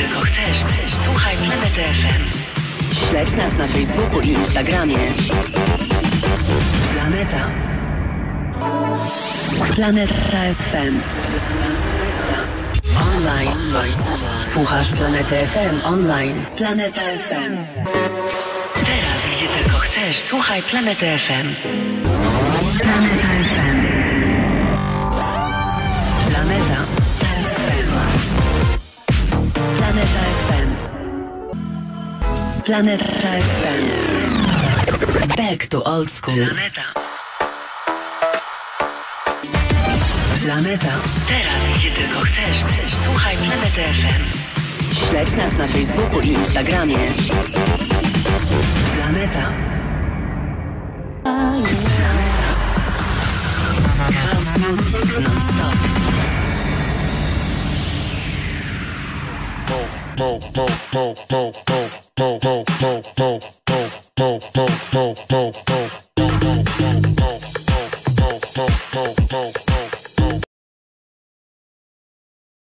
tylko chcesz. Słuchaj Planety FM. Śledź nas na Facebooku i Instagramie. Planeta. Planeta FM. Online. Słuchasz Planety FM online. Planeta FM. Teraz, gdzie tylko chcesz, słuchaj Planety FM. Planeta FM. Planeta FM. Planeta FM. Planeta FM. Back to old school. Planeta. Planeta. Teraz, gdzie tylko chcesz, słuchaj Planety FM. Śledź nas na Facebooku i Instagramie. Planeta. Planeta. House music non-stop.